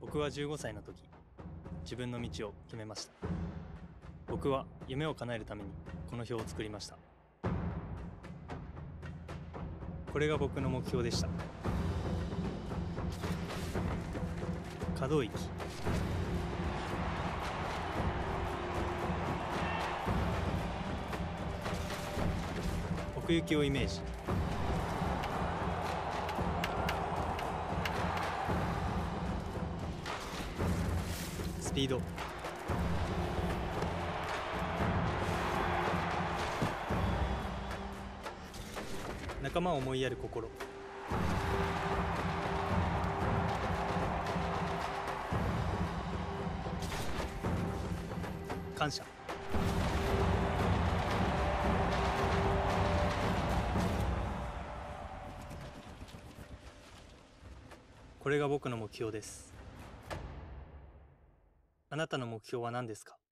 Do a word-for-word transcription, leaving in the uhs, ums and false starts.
僕はじゅうごさいの時、自分の道を決めました。僕は夢を叶えるためにこの表を作りました。これが僕の目標でした。可動域、奥行きをイメージ、スピード、仲間を思いやる心、感謝。これが僕の目標です。あなたの目標は何ですか？